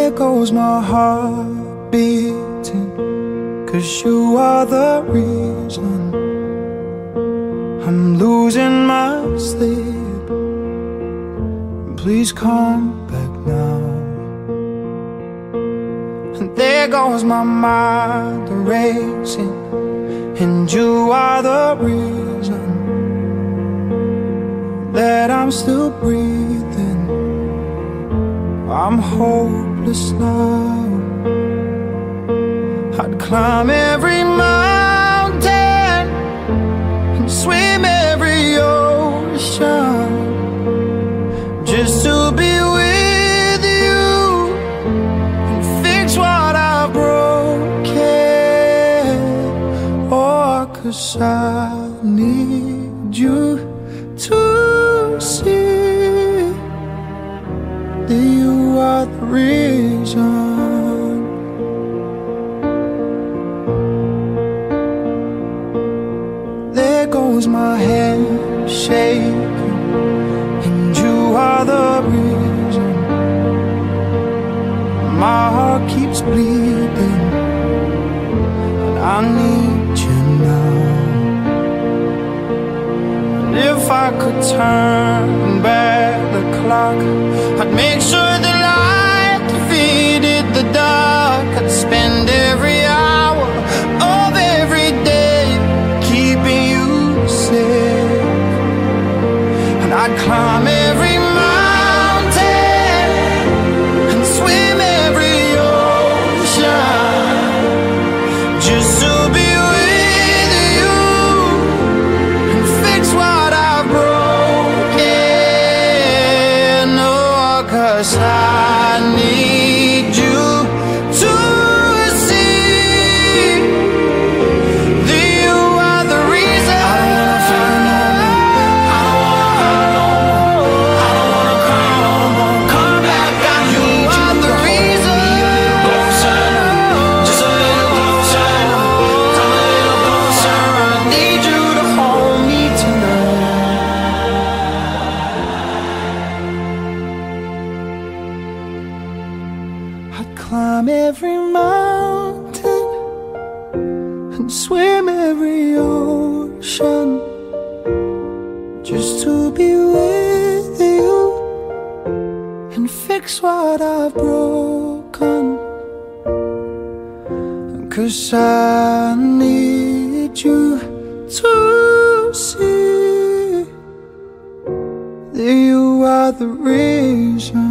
there goes my heart beating, 'cause you are the reason I'm losing my sleep. Please come back now. And there goes my mind racing, and you are the reason that I'm still breathing. I'm hopeless now. I'd climb every mountain and swim every ocean just to be with you and fix what I've broken. Oh, 'cause I need you to see that you are the reason. There goes my hand shaking, and you are the reason my heart keeps bleeding, and I need you now. And if I could turn back the clock, I'd make sure the light defeated the dark. I'd spend every hour of every day keeping you safe, and I'd climb every mountain and swim every ocean just to be with you and fix what I've broken. Oh, 'cause I need you to see that you are the reason. I don't wanna fight no more. I don't wanna cry no more. Come back, I need you. Are the reason. Closer, just a little closer. Come a little closer. I need you to hold me tonight. I'd climb every mountain and swim every ocean just to be with you and fix what I've broken. 'Cause I need you to see that you are the reason.